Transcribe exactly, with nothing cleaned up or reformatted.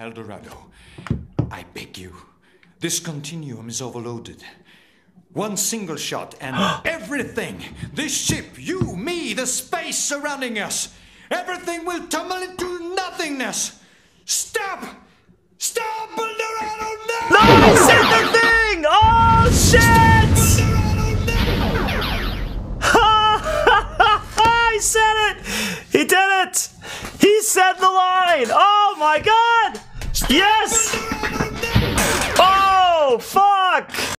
Eldorado, I beg you. This continuum is overloaded. One single shot and everything, this ship, you, me, the space surrounding us, everything will tumble into nothingness. Stop! Stop, Eldorado, now! No, I said the thing! Oh, shit! I said it! He did it! He said the line! Oh my god! Yes! Oh, fuck!